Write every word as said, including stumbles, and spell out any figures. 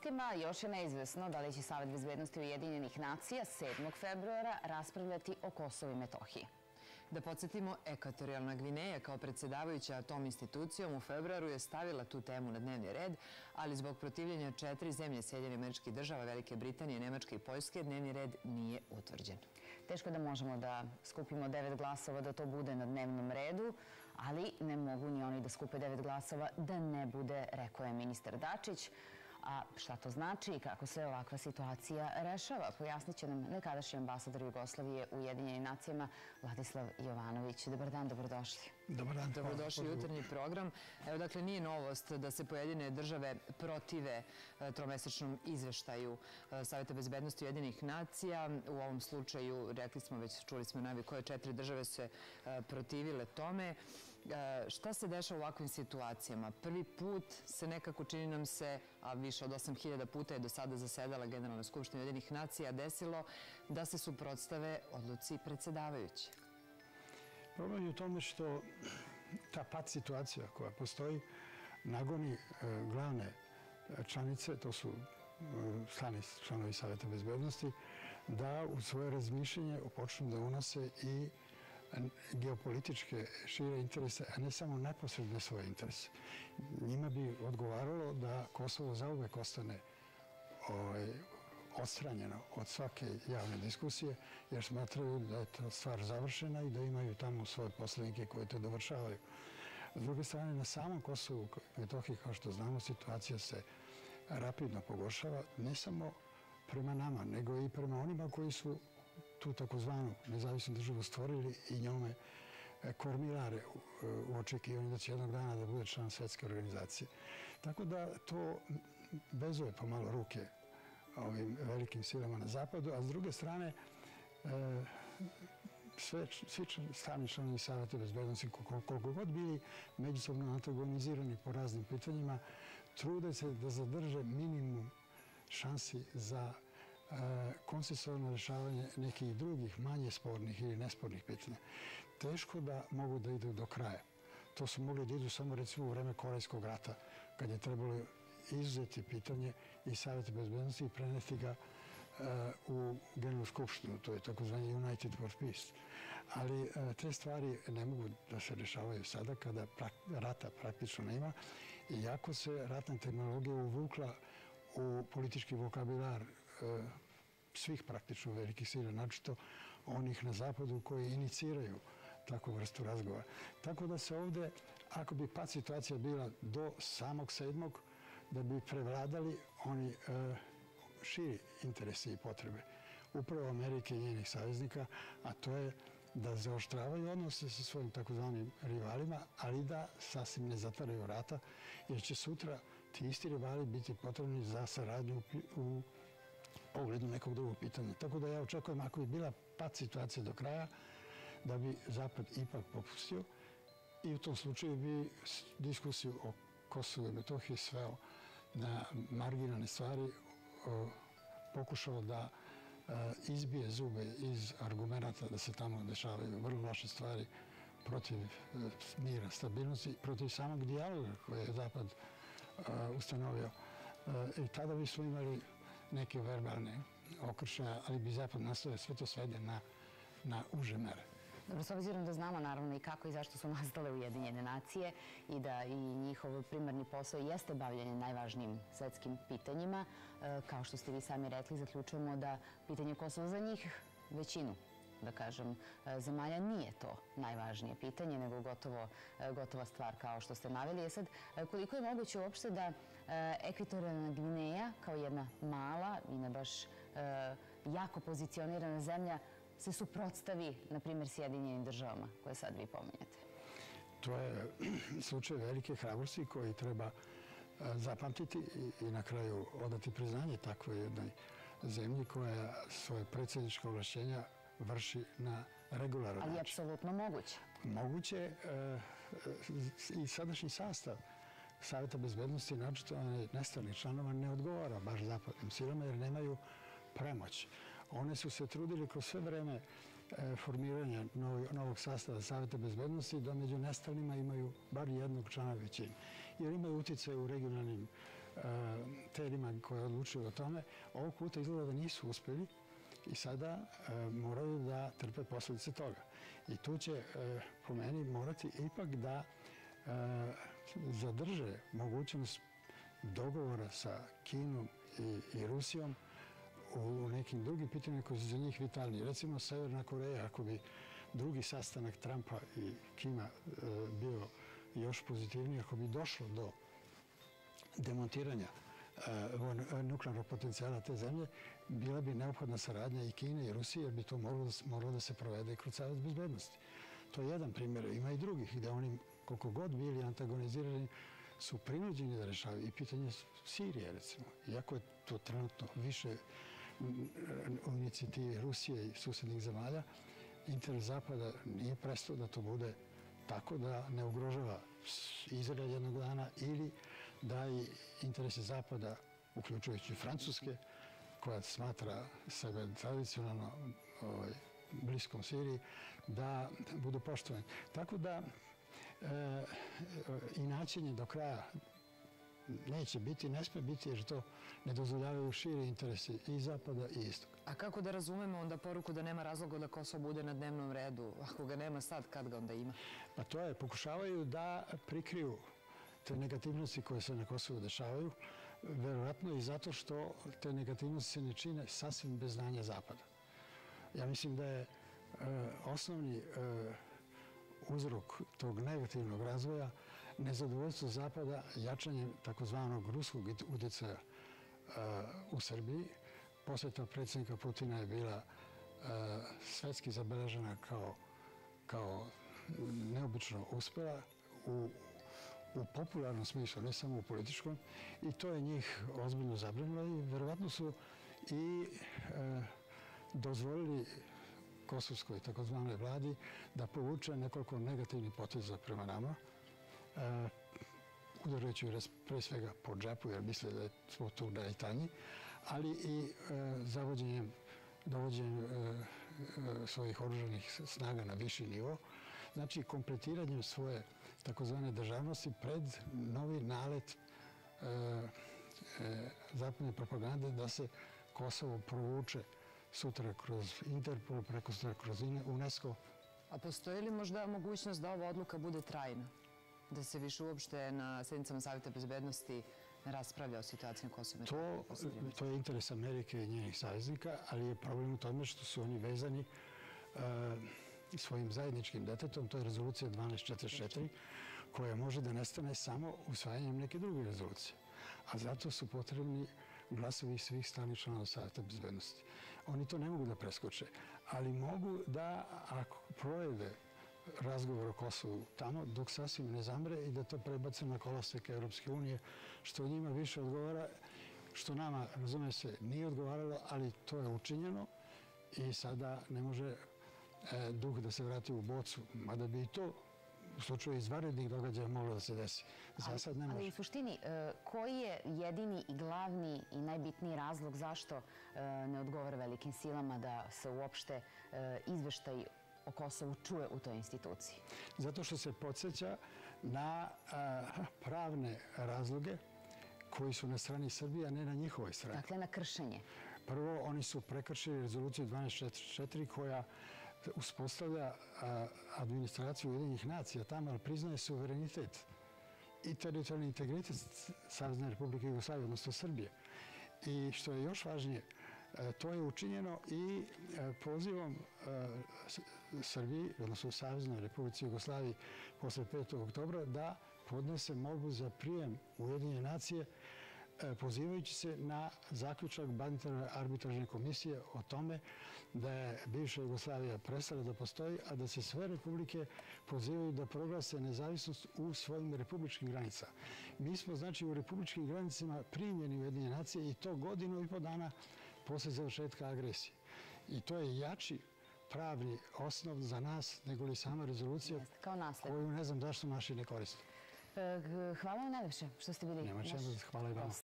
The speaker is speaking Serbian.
gostima još je neizvesno da li će Savet bezbednosti Ujedinjenih nacija sedmog februara raspravljati o Kosovu i Metohiji. Da podsjetimo, Ekvatorijalna Gvineja kao predsjedavajuća tom institucijom u februaru je stavila tu temu na dnevni red, ali zbog protivljenja četiri zemlje Sjedinjenih Američkih Država, Velike Britanije, Nemačke i Poljske, dnevni red nije utvrđen. Teško da možemo da skupimo devet glasova da to bude na dnevnom redu, ali ne mogu ni oni da skupe devet glasova da ne bude, rekao je ministar Dačić. A šta to znači i kako se ovakva situacija rešava? Pojasnit će nam nekadašnji ambasador Jugoslavije u Ujedinjenim nacijama Vladislav Jovanović. Dobar dan, dobrodošli. Dobar dan. Dobrodošli u jutarnji program. Evo, dakle, nije novost da se pojedine države protive tromesečnom izveštaju Saveta bezbednosti Ujedinjenih nacija. U ovom slučaju, rekli smo već, čuli smo najavi koje četiri države se protivile tome. Šta se dešava u ovakvim situacijama? Prvi put se nekako, čini nam se, a više od osam hiljada puta je do sada zasedala Generalna skupština Ujedinjenih nacija, desilo da se suprotstave odluci predsjedavajuće. Problem je u tome što ta pad situacija koja postoji nagoni glavne članice, to su stalni članovi Saveta bezbednosti, da u svoje razmišljenje počnu da unose i geopolitičke šire interese, a ne samo neposredne svoje interese. Njima bi odgovaralo da Kosovo zauvek ostane odstranjeno od svake javne diskusije, jer smatraju da je ta stvar završena i da imaju tamo svoje poslanike koje to dovršavaju. S druge strane, na samom Kosovu i Metohiji, kao što znamo, situacija se rapidno pogoršava, ne samo prema nama, nego i prema onima koji su tu takozvanu nezavisnu državu stvorili i njome kormilare u očekivanju da će jednog dana da bude član svetske organizacije. Tako da to vezuje pomalo ruke ovim velikim silama na zapadu, a s druge strane svi stalni članovi Saveta bezbednosti, koliko god bili međusobno antagonizirani po raznim pitanjima, trude se da zadrže minimum šansi za konsensualno rešavanje nekih drugih manje spornih ili nespornih pitanja. Teško da mogu da idu do kraja. To su mogli da idu samo recimo u vreme Korejskog rata, kad je trebalo izuzeti pitanje i Saveta bezbednosti i preneti ga u Generalnu skupštinu, to je takozvani United for Peace. Ali te stvari ne mogu da se rešavaju sada kada rata praktično nema, iako se ratna tehnologija uvukla u politički vokabular svih praktično velikih sila, načito onih na zapadu koji iniciraju takvu vrstu razgovora. Tako da se ovde, ako bi pad situacija bila do samog sedmog, da bi prevladali oni širi interesi i potrebe upravo Amerike i njenih saveznika, a to je da zaoštravaju odnose sa svojim takozvanim rivalima, ali da sasvim ne zatvaraju vrata, jer će sutra ti isti rivali biti potrebni za saradnju u pogledu nekog drugog pitanja. Tako da ja očekujem, ako bi bila pad situacija do kraja, da bi Zapad ipak popustio i u tom slučaju bi diskusiju o Kosovu i Metohiji sveo na marginalne stvari, pokušao da izbije zube iz argumenta da se tamo dešavaju vrlo loše stvari protiv mira, stabilnosti, protiv samog dijaloga koje je Zapad ustanovio. I tada bismo imali neke verbalne okršaje, ali bi Zapad nastavio sve to svede na uže mere. Dobro, s obzirom da znamo naravno i kako i zašto su nastale Ujedinjene nacije i da i njihov primarni posao jeste bavljanje najvažnijim svetskim pitanjima, kao što ste vi sami rekli, zaključujemo da pitanje Kosova za njih, većinu, da kažem, zemalja nije to najvažnije pitanje, nego gotova stvar kao što ste naveli. Je sad, koliko je moguće uopšte da Ekvatorijalna Gvineja, kao jedna mala i ne baš jako pozicionirana zemlja, se suprotstavi, na primjer, Sjedinjenim državama, koje sad vi pominjate? To je slučaj velike hrabrosti koji treba zapamtiti i na kraju odati priznanje takvoj jednoj zemlji koja svoje predsjedničke ovlašćenja vrši na regularan način. Ali je apsolutno moguće. Moguće i sadašnji sastav Saveta bezbednosti, načito nestalnih članova, ne odgovara baš zapadnim silama jer nemaju premoć. One su se trudili kroz sve vreme formiranja novog sastava Saveta bezbednosti da među nestalnima imaju bar jednog člana većine. Jer imaju utjecaj u regionalnim telima koje odlučuju o tome. Ovog puta izgleda da nisu uspjeli i sada moraju da trpe posljedice toga. I tu će, po meni, morati ipak da zadrže mogućnost dogovora sa Kinom i Rusijom u nekim drugim pitanjima koji su za njih vitalni. Recimo, Severna Koreja, ako bi drugi sastanak Trumpa i Kima bio još pozitivniji, ako bi došlo do demontiranja nuklearnog potencijala te zemlje, bila bi neophodna saradnja i Kine i Rusije, jer bi to moralo da se provede i kroz Savet bezbednosti. To je jedan primjer. Ima i drugih gde oni, koliko god bili antagonizirani, su prinuđeni da rešavaju i pitanje Sirije, recimo. Iako je to trenutno više u inicijativi Rusije i susednih zemalja, interes Zapada nije prestao da to bude tako da ne ugrožava Izrael jednog dana ili da i interesi Zapada, uključujući Francuske, koja smatra sebe tradicionalno bliskom Siriji, da budu poštovani. Tako da inačenje do kraja neće biti, ne sme biti, jer to ne dozvoljavaju širi interesi i Zapada i Istoka. A kako da razumemo onda poruku da nema razloga da Kosovo bude na dnevnom redu? Ako ga nema sad, kad ga onda ima? Pa to je, pokušavaju da prikriju te negativnosti koje se na Kosovu dešavaju, verovatno i zato što te negativnosti se ne čine sasvim bez znanja Zapada. Ja mislim da je osnovni uzrok tog negativnog razvoja nezadovoljstvo Zapada jačanjem takozvanog ruskog utjecaja u Srbiji. Posjeta predsjednika Putina je bila svetski zabeležena kao neobično uspela u popularnom smislu, ne samo u političkom, i to je njih ozbiljno zabrinulo i verovatno su i dozvolili kosovskoj takozvanoj vladi da povuče nekoliko negativnih poteza prema nama, udarajući pre svega po džepu, jer misle da smo tu najtanji, ali i zavođenjem, dovođenjem svojih oružanih snaga na viši nivo, znači kompletiranjem svoje takozvane državnosti pred novi nalet zapadne propagande da se Kosovo provuče sutra kroz Interpol, preko sutra kroz UNESCO. A postoji li možda mogućnost da ova odluka bude trajna? Da se više uopšte na sednicama Saveta bezbednosti ne raspravlja o situaciji na Kosovu? To je interes Amerike i njenih saveznika, ali je problem u tome što su oni vezani svojim zajedničkim detetom, to je rezolucija dvanaest četrdeset četiri, koja može da nestane samo usvajanjem neke druge rezolucije. A zato su potrebni glasovi svih stalnih članova Saveta bezbednosti. Oni to ne mogu da preskoče, ali mogu da, ako projeve razgovor o Kosovu tamo, dok sasvim ne zamre i da to prebace na kolosek Evropske unije, što njima više odgovara, što nama, razume se, nije odgovaralo, ali to je učinjeno i sada ne može duh da se vrati u bocu, mada bi i to u slučaju izvanrednih događaja moglo da se desi. Za sad ne može. Ali u suštini, koji je jedini i glavni i najbitniji razlog zašto ne odgovara velikim silama da se uopšte izveštaj o Kosovu čuje u toj instituciji? Zato što se podsjeća na pravne razloge koji su na strani Srbije, a ne na njihovoj strani. Dakle, na kršenje. Prvo, oni su prekršili rezoluciju dvanaest četrdeset četiri koja uspostavlja administraciju Ujedinjenih nacija tamo, ali priznaje suverenitet i teritorijalni integritet Savezne Republike Jugoslavije, odnosno Srbije. I što je još važnije, to je učinjeno i pozivom Srbiji, odnosno Saveznoj Republici Jugoslaviji posle petog oktobra da podnese molbu za prijem Ujedinjene nacije, pozivajući se na zaključak Baniterne arbitražne komisije o tome da je bivša Jugoslavija prestala da postoji, a da se sve republike pozivaju da proglase nezavisnost u svojim republičkim granicama. Mi smo, znači, u republičkim granicama primljeni Ujedinjene nacije i to godinu i po dana posle završetka agresije. I to je jači pravni osnov za nas nego li sama rezolucija koju ne znam zašto naši ne koriste. Hvala vam najviše što ste bili naš gost. Hvala i vama.